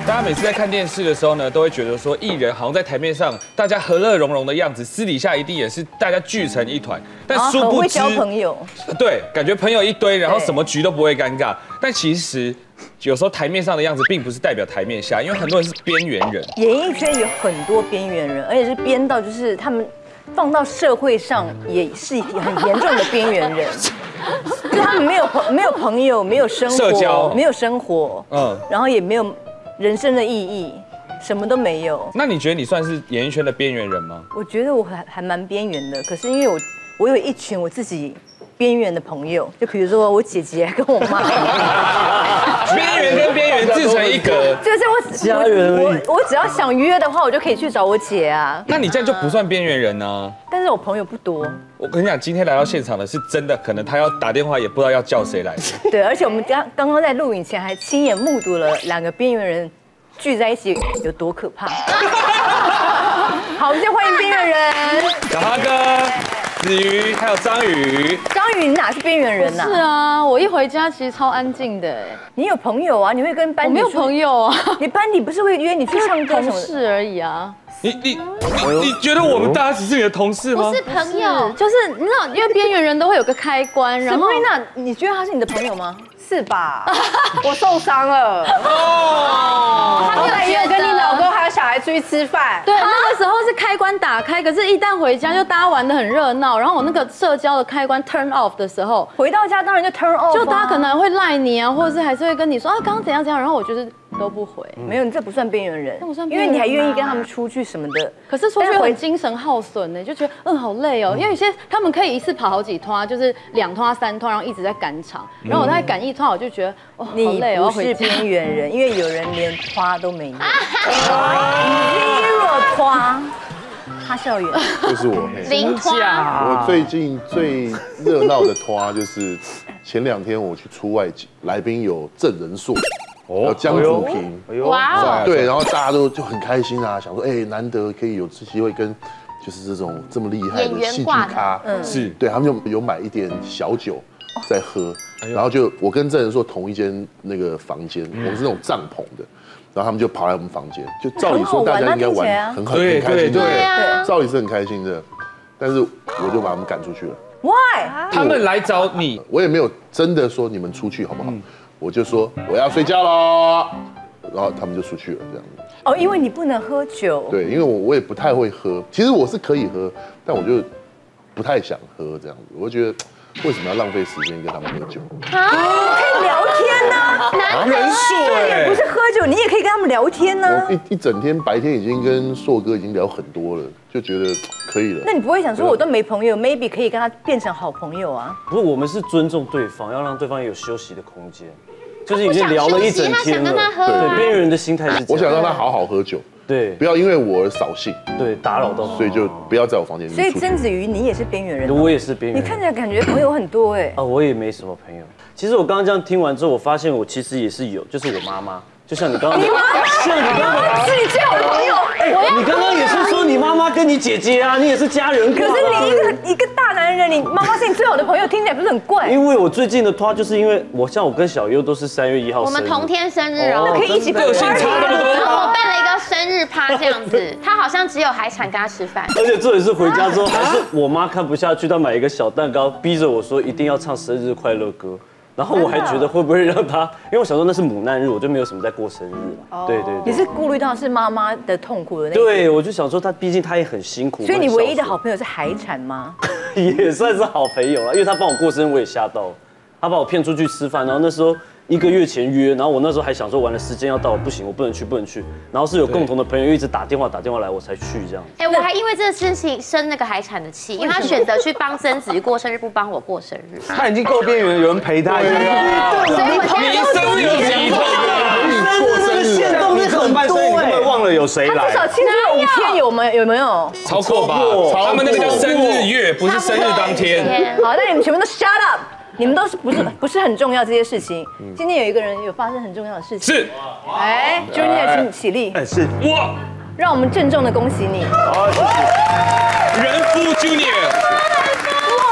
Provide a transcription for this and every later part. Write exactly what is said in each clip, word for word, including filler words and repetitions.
大家每次在看电视的时候呢，都会觉得说艺人好像在台面上大家和乐融融的样子，私底下一定也是大家聚成一团。但殊不知， 会交朋友， 对，感觉朋友一堆，然后什么局都不会尴尬。但其实有时候台面上的样子，并不是代表台面下，因为很多人是边缘人。 演艺圈有很多边缘人，而且是边到就是他们放到社会上也是很严重的边缘人。就他们没有朋没有朋友，没有生活， 社交没有生活， 嗯， 然后也没有人生的意义，什么都没有。 那你觉得你算是演艺圈的边缘人吗？ 我觉得我还还蛮边缘的，可是因为我我有一群我自己边缘的朋友，就比如说我姐姐跟我妈。 边缘跟边缘自成一格， 就是我家人而已我我只要想约的话，我就可以去找我姐啊。 那你这样就不算边缘人呢？ 但是我朋友不多。 我跟你讲，今天来到现场的是真的，可能他要打电话也不知道要叫谁来。 对，而且我们刚刚刚在录影前还亲眼目睹了两个边缘人聚在一起有多可怕。好，我们先欢迎边缘人， 小哈哥、子瑜还有张宇。 张宇，你哪是边缘人呐？ 是啊，我一回家其实超安静的。 你有朋友啊？你会跟班底？ 我没有朋友啊， 你班底不是会约你去唱歌什么的？ 同事而已啊。 你你你你觉得我们大家只是你的同事吗？ 不是朋友，就是你知道，因为边缘人都会有个开关，然后 Sabrina，你觉得他是你的朋友吗？ 是吧？我受伤了。 哦， 后来也有跟你老公还有小孩出去吃饭。 对，那个时候是开关打开，可是一旦回家就大家玩得很热闹，然后我那个社交的开关 turn off 的时候， 回到家当然就 turn off， 就大家可能会赖你啊，或者是还是会跟你说啊，刚刚怎样怎样，然后我就是都不回。 没有，你这不算边缘人， 那不算因为边缘人你还愿意跟他们出去什么的。 可是出去很精神耗损呢，就觉得嗯好累哦，因为有些他们可以一次跑好几趟，就是两趟三趟，然后一直在赶场，然后我在赶一趟，我就觉得哦好你累哦， 不是边缘人，因为有人连花都没有。zero 花，他校园就是我。 零花。 我最近最热闹的拖就是前两天我去出外景，来宾有郑仁硕，有江祖平， 哇哦！ 对，然后大家都就很开心啊，想说哎，难得可以有机会跟就是这种这么厉害的戏剧咖， 是对他们就有买一点小酒在喝，然后就我跟郑仁硕同一间那个房间，我们是那种帐篷的。然后他们就跑来我们房间，就照理说大家应该玩很很很开心，对，照理是很开心的，但是我就把他们赶出去了。 Why？ 他们来找你， 我也没有真的说你们出去好不好，我就说我要睡觉喽，然后他们就出去了这样子。 哦，因为你不能喝酒。 对，因为我我也不太会喝，其实我是可以喝，但我就不太想喝这样子，我就觉得。为什么要浪费时间跟他们喝酒？ 啊，可以聊天呢， 男人硕哎， 不是喝酒，你也可以跟他们聊天呢。 我一一整天白天已经跟硕哥已经聊很多了，就觉得可以了。 那你不会想说我都没朋友 ，maybe 可以跟他变成好朋友啊？ 不是，我们是尊重对方，要让对方有休息的空间。就是已经聊了一整天了，对，边缘人的心态是这样。 我想让他好好喝酒。 对， 不要因为我而扫兴， 对，打扰到， 所以就不要在我房间里面。 所以曾子瑜，你也是边缘人， 我也是边缘人。 你看起来感觉朋友很多哎。 啊，我也没什么朋友。其实我刚刚这样听完之后，我发现我其实也是有，就是我妈妈，就像你刚刚， 你妈妈， 像你刚刚是你最好的朋友。 你刚刚也是说你妈妈跟你姐姐啊，你也是家人。 可是你一个一个大男人，你妈妈是你最好的朋友，听起来不是很怪？ 因为我最近的拖，就是因为我像我跟小优都是三月一号， 我们同天生日哦， 那可以一起个性差那么多。 然后我办了一个生日趴这样子，他好像只有海产跟他吃饭， 而且这也是回家之后，还是我妈看不下去，她买一个小蛋糕，逼着我说一定要唱生日快乐歌。然后我还觉得会不会让他，因为我想说那是母难日，我就没有什么在过生日了。对对对。 你是顾虑到是妈妈的痛苦的那？ 对，我就想说他毕竟他也很辛苦。 所以你唯一的好朋友是海产吗？ 也算是好朋友了，因为他帮我过生日，我也吓到了。他把我骗出去吃饭，然后那时候一个月前约，然后我那时候还想说完了时间要到了，不行，我不能去，不能去。然后是有共同的朋友一直打电话打电话来，我才去这样。 哎，我还因为这个事情生那个海产的气，因为他选择去帮曾子瑜过生日，不帮我过生日。 他已经够边缘，有人陪他。对啊，所以我现在你生日有几天啊？ 过生日限动日很多哎，你根本忘了有谁来。 他至少庆祝了五天，有没有？有没有？ 超过吧？他们那个叫生日月，不是生日当天。 好，那你们全部都 shut up。你们都是不是不是很重要这些事情？今天有一个人有发生很重要的事情。 是。 哎 ，Junior， 请起立。 哎，是。 哇！ 让我们郑重的恭喜你。 好，谢谢。 人夫 Junior。 莫名其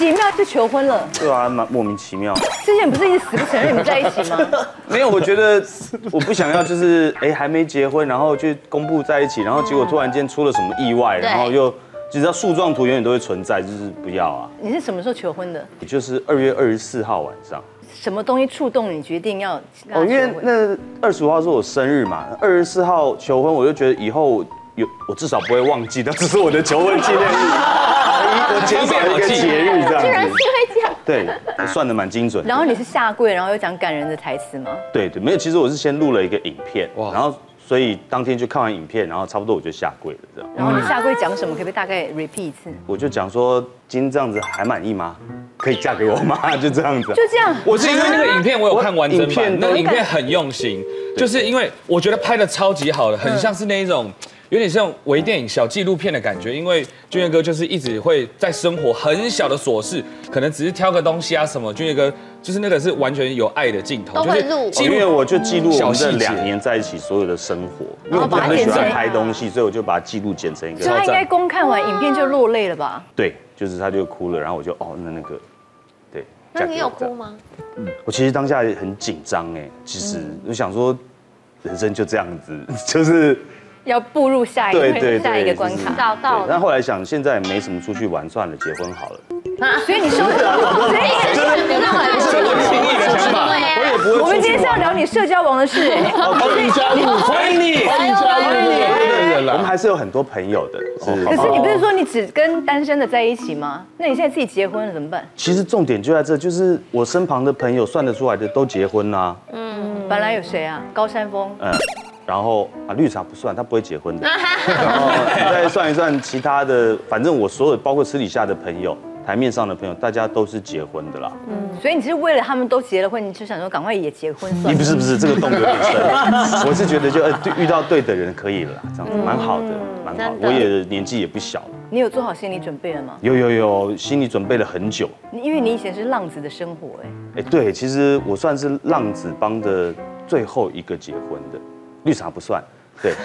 其妙就求婚了。 对啊，蛮莫名其妙。 之前不是一直死不承认你们在一起吗？ 没有，我觉得我不想要，就是哎还没结婚，然后就公布在一起，然后结果突然间出了什么意外，然后又就知道树状图永远都会存在，就是不要啊。 你是什么时候求婚的？ 也就是二月二十四号晚上。 什么东西触动你决定要？ 哦，因为那二十五号是我生日嘛，二十四号求婚，我就觉得以后有我至少不会忘记，那只是我的求婚纪念日，我减少一个节日这样子。 居然是会这样。 对，算的蛮精准。 然后你是下跪，然后有讲感人的台词吗？ 对对，没有，其实我是先录了一个影片，然后所以当天就看完影片，然后差不多我就下跪了这样。 然后你下跪讲什么？可不可以大概 repeat 一次？ 我就讲说，今天这样子还满意吗？可以嫁给我吗？就这样子。 就这样。 我是因为那个影片我有看完整版， 影那个影片很用心，就是因为我觉得拍的超级好的，很像是那一种。有点像微电影、小纪录片的感觉，因为俊彦哥就是一直会在生活很小的琐事，可能只是挑个东西啊什么。俊彦哥就是那个是完全有爱的镜头， 都会录。 因为我就记录我们这两年在一起所有的生活，因为我很喜欢拍东西，所以我就把它记录剪成一个。 所以他应该公看完影片就落泪了吧？ 对，就是他就哭了，然后我就哦，那那个，对。 那你有哭吗？ 嗯，我其实当下很紧张哎，其实我想说，人生就这样子，就是。 要步入下一个下一个关卡， 找到了。 但后来想，现在没什么出去玩，算了，结婚好了。 所以你收，所以你是那么轻易的想法， 我也不会。 我们今天是要聊你社交网的事， 欢迎加入， 欢迎你， 欢迎加入。 我们还是有很多朋友的。 可是你不是说你只跟单身的在一起吗？那你现在自己结婚了怎么办？ 其实重点就在这，就是我身旁的朋友算得出来的都结婚啦。 嗯，本来有谁啊？高山峰。嗯。 然后啊，绿茶不算，他不会结婚的。然后再算一算其他的，反正我所有包括私底下的朋友、台面上的朋友，大家都是结婚的啦。 嗯，所以你是为了他们都结了婚，你就想说赶快也结婚算了？ 你不是不是，这个洞有点深。我是觉得就呃遇到对的人可以了，这样子蛮好的，蛮好。我也年纪也不小了。 你有做好心理准备了吗？ 有有有，心理准备了很久。 因为你以前是浪子的生活，哎。 哎，对，其实我算是浪子帮的最后一个结婚的。绿茶不算，对，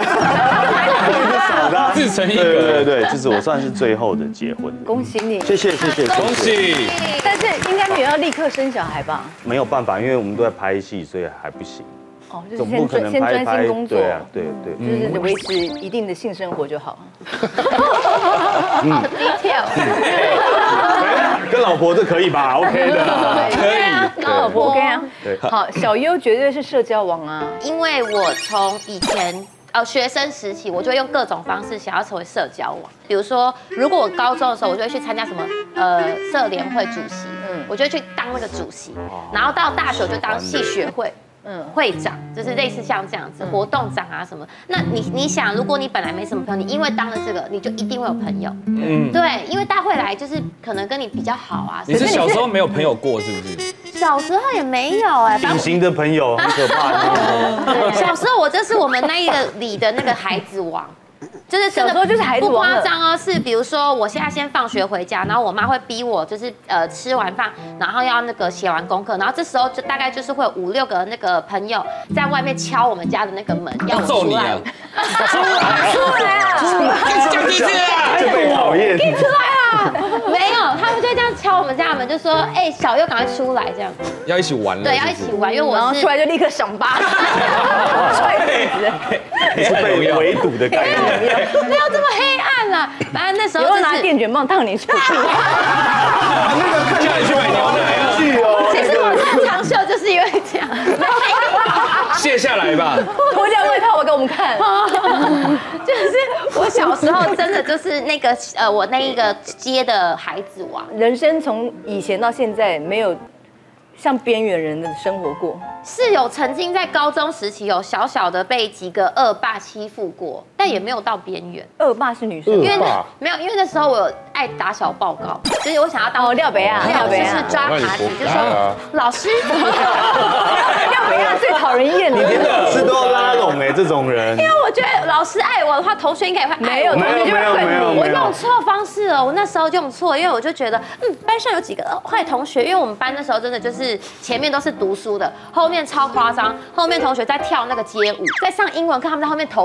自成一格， 对对对，就是我算是最后的结婚的。 恭喜你， 谢谢谢谢， 恭喜！ 但是应该没有要立刻生小孩吧？ 没有办法，因为我们都在拍戏，所以还不行。 哦，就是先专先专心工作， 对啊，对对， 就是维持一定的性生活就好。 好 detail。 跟老婆这可以吧 ？OK 的， 可以，跟老婆 OK 啊。好，小优绝对是社交王啊， 因为我从以前呃学生时期，我就会用各种方式想要成为社交王。比如说，如果我高中的时候，我就会去参加什么呃社联会主席，嗯，我就会去当那个主席，然后到大学我就当系学会。嗯，会长就是类似像这样子，活动长啊什么。那你你想，如果你本来没什么朋友，你因为当了这个，你就一定会有朋友。嗯，对，因为大家会来，就是可能跟你比较好啊。 你是小时候没有朋友过是不是？ 小时候也没有哎， 隐形的朋友很可怕。 小时候我就是我们那一个里的那个孩子王。就是小时候就是孩子不夸张哦，是比如说我现在先放学回家，然后我妈会逼我，就是呃吃完饭，然后要那个写完功课，然后这时候就大概就是会有五六个那个朋友在外面敲我们家的那个门，要揍你啊！ 出来出来啊！ 出来！讲几次啊？ 就被讨厌。 你出来啊！没有，他们就会这样敲我们家的门，就说：“哎，小优赶快出来，这样。” 要一起玩了。 对，要一起玩，因为我是出来就立刻赏巴，踹椅子， 你是被围堵的概念。 没有这么黑暗啦，反正那时候就是拿电卷棒烫你出去。 那个看叫你去买牛奶啊！ 去哦。 其实我穿长袖就是因为这样。 卸下来吧。 脱掉外套，我给我们看。 就是我小时候真的就是那个呃，我那一个街的孩子王。 人生从以前到现在没有像边缘人的生活过。 是有曾经在高中时期有小小的被几个恶霸欺负过，但也没有到边缘。 恶霸是女生， 因为没有，因为那时候我有爱打小报告，就是我想要当哦廖北亚， 廖北亚就是抓卡子，就说老师， 廖北亚最讨人厌的， 真的是都要拉拢哎，这种人。 因为我觉得老师爱我的话，同学应该也会爱我。 没有，同学就会恨你。 我用错方式了，我那时候用错，因为我就觉得，嗯，班上有几个坏同学，因为我们班那时候真的就是前面都是读书的，后面超夸张。后面同学在跳那个街舞，在上英文课，他们在后面头转，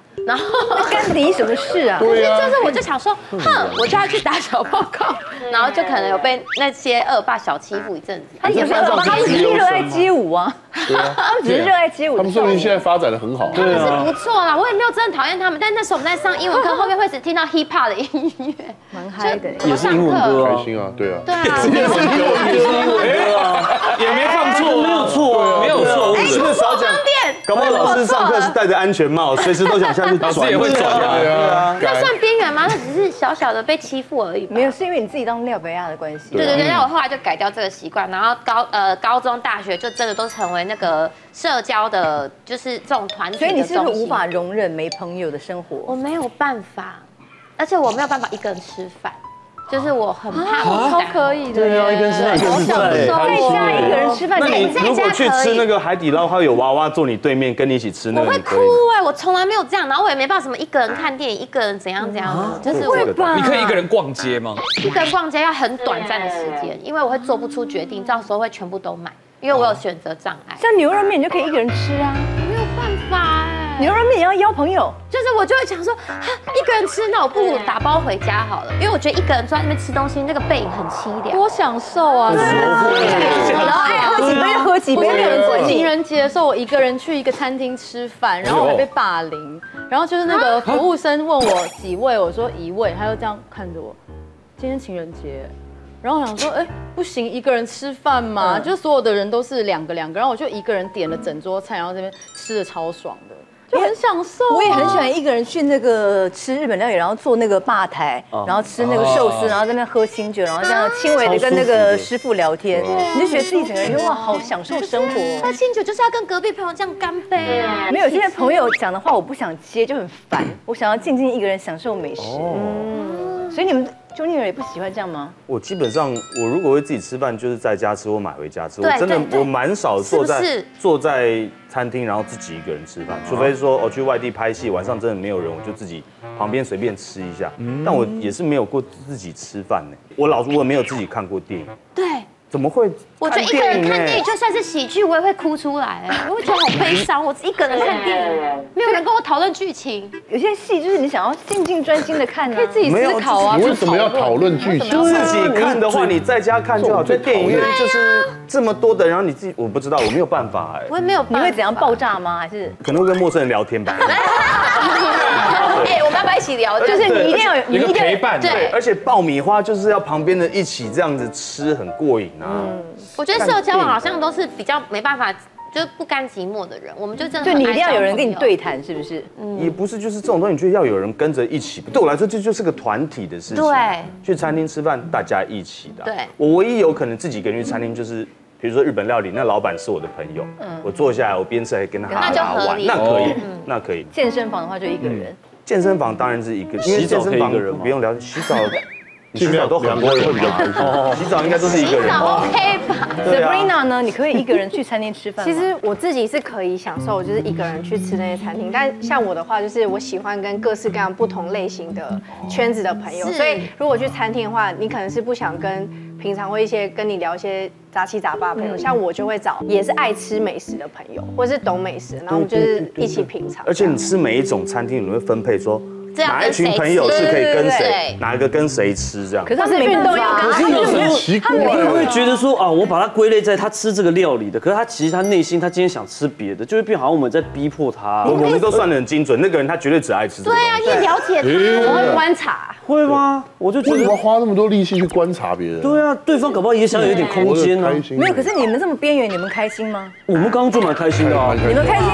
然后干你什么事啊？ 对啊，就是我就想说，哼，我就要去打小报告，然后就可能有被那些恶霸小欺负一阵子。 他也不是恶霸，他们只是热爱街舞啊，他们只是热爱街舞。 他们说明现在发展的很好， 对啊，不错啦，我也没有真的讨厌他们，但那时候我们在上英文课，后面会只听到 hip hop 的音乐， 蛮嗨的， 也是英文歌啊， 开心啊，对啊， 对啊， 也是英文歌啊， 也没放错， 没有错， 没有错误的。 是不是少讲？搞不好老师上课是戴着安全帽，随时都想下去转， 老师也会转啊， 对啊， 那算边缘吗？那只是小小的被欺负而已。 没有，是因为你自己当廖北亚的关系。 对对对，那我后来就改掉这个习惯，然后高呃高中、大学就真的都成为那个社交的，就是这种团体的。 所以你是不是无法容忍没朋友的生活？ 我没有办法，而且我没有办法一个人吃饭。就是我很怕孤单， 超可以的， 对啊，一个人吃饭，一个人吃饭， 在家一个人吃饭， 那你如果去吃那个海底捞，它有娃娃坐你对面跟你一起吃那个， 我会哭哎，我从来没有这样，然后我也没办法什么一个人看电影，一个人怎样怎样的，就是会吧？ 你可以一个人逛街吗？ 一个人逛街要很短暂的时间，因为我会做不出决定，到时候会全部都买，因为我有选择障碍。 像牛肉面你就可以一个人吃啊， 没有办法哎。 牛肉面也要邀朋友， 就是我就会想说，哈，一个人吃，那我不如打包回家好了，因为我觉得一个人坐在那边吃东西，那个背影很凄凉， 多享受啊！ 然后爱喝几杯就喝几杯。 我有一次情人节的时候，我一个人去一个餐厅吃饭，然后我还被霸凌，然后就是那个服务生问我几位，我说一位，他就这样看着我，今天情人节。然后我想说，哎，不行，一个人吃饭嘛，就所有的人都是两个两个，然后我就一个人点了整桌菜，然后这边吃的超爽的。就很享受、啊， 我也很喜欢一个人去那个吃日本料理，然后坐那个吧台，然后吃那个寿司，然后在那边喝清酒，然后这样轻微的跟那个师傅聊天，你就觉得自己整个人就哇，好享受生活。 喝清酒就是要跟隔壁朋友这样干杯啊！ 没有，现在朋友讲的话我不想接，就很烦，我想要静静一个人享受美食。嗯，所以你们就你也不喜欢这样吗？ 我基本上，我如果会自己吃饭，就是在家吃或买回家吃。我真的我蛮少坐在坐在餐厅，然后自己一个人吃饭，除非说我去外地拍戏，晚上真的没有人，我就自己旁边随便吃一下。但我也是没有过自己吃饭呢。我老我没有自己看过电影。 对。 怎么会？ 我觉得一个人看电影就算是喜剧，我也会哭出来，我会觉得好悲伤。我一个人看电影，没有人跟我讨论剧情。 有些戏就是你想要静静专心的看， 可以自己思考啊。 为什么要讨论剧情？ 自己看的话，你在家看就好。在电影院就是这么多的，然后你自己，我不知道，我没有办法哎。 我也没有。 你会怎样爆炸吗？还是可能会跟陌生人聊天吧？ 哎，我们要不要一起聊？ 就是你一定要有一个陪伴， 对。 而且爆米花就是要旁边的一起这样子吃，很过瘾啊。 我觉得社交好像都是比较没办法，就是不甘寂寞的人，我们就真的就你一定要有人跟你对谈，是不是？ 也不是，就是这种东西，你觉得要有人跟着一起。对我来说，这就是个团体的事情。 对， 去餐厅吃饭，大家一起的。 对， 我唯一有可能自己一个人去餐厅，就是比如说日本料理，那老板是我的朋友，我坐下来，我边吃还跟他哈拉玩，那可以，那可以。 健身房的话就一个人， 健身房当然是一个，因为健身房不用聊，洗澡。洗澡都很多人会比较开心，洗澡应该都是一个人。 洗澡 OK 吧 ？Sabrina 呢？你可以一个人去餐厅吃饭？ 其实我自己是可以享受，就是一个人去吃那些餐厅。但像我的话，就是我喜欢跟各式各样不同类型的圈子的朋友，所以如果去餐厅的话，你可能是不想跟平常会一些跟你聊一些杂七杂八的朋友，像我就会找也是爱吃美食的朋友，或是懂美食，然后我们就是一起品尝。 而且你吃每一种餐厅，你会分配说。哪一群朋友是可以跟谁，哪一个跟谁吃这样？ 可是他是运动员， 可是有时候他们会觉得说啊，我把它归类在他吃这个料理的，可是他其实他内心他今天想吃别的，就会变好像我们在逼迫他。 我们都算得很精准，那个人他绝对只爱吃这个。 对啊，你了解他， 我会观察。 会吗？我就觉得为什么花那么多力气去观察别人？ 对啊，对方搞不好也想有一点空间啊。 没有，可是你们这么边缘，你们开心吗？ 我们刚刚就蛮开心的啊， 你们开心。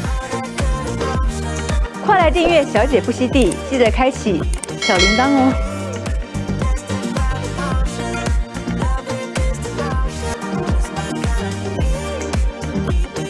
快来订阅小姐不吸地，记得开启小铃铛哦。